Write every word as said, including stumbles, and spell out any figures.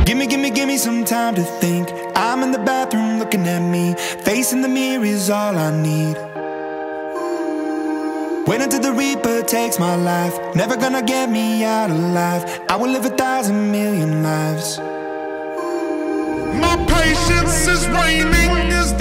Gimme, gimme, gimme some time to think. I'm in the bathroom looking at me. Facing the mirror is all I need. Wait until the Reaper takes my life. Never gonna get me out alive. I will live a thousand million lives. My patience is waning. Is